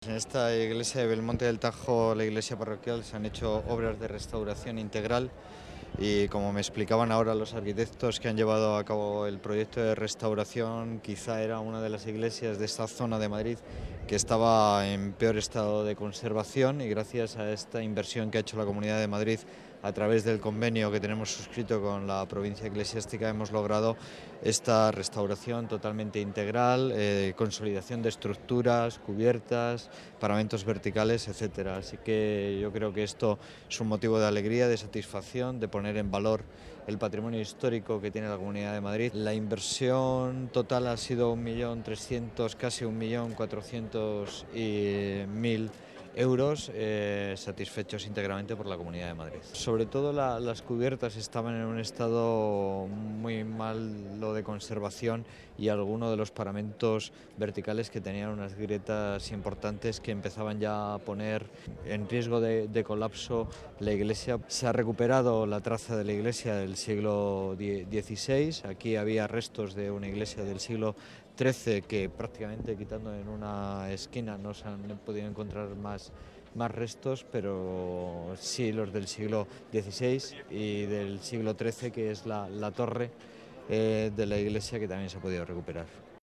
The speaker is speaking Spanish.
en esta iglesia de Belmonte del Tajo, la iglesia parroquial, se han hecho obras de restauración integral y, como me explicaban ahora los arquitectos que han llevado a cabo el proyecto de restauración, quizá era una de las iglesias de esta zona de Madrid que estaba en peor estado de conservación, y gracias a esta inversión que ha hecho la Comunidad de Madrid a través del convenio que tenemos suscrito con la provincia eclesiástica, hemos logrado esta restauración totalmente integral, consolidación de estructuras, cubiertas, paramentos verticales, etcétera. Así que yo creo que esto es un motivo de alegría, de satisfacción, de poner en valor el patrimonio histórico que tiene la Comunidad de Madrid. La inversión total ha sido 1.300.000, casi 1.400.000 euros, satisfechos íntegramente por la Comunidad de Madrid. Sobre todo las cubiertas estaban en un estado muy malo de conservación, y algunos de los paramentos verticales que tenían unas grietas importantes que empezaban ya a poner en riesgo de colapso la iglesia. Se ha recuperado la traza de la iglesia del siglo XVI. Aquí había restos de una iglesia del siglo XIII que, prácticamente quitando en una esquina, no se han podido encontrar más restos, pero sí los del siglo XVI y del siglo XIII, que es la torre de la iglesia, que también se ha podido recuperar.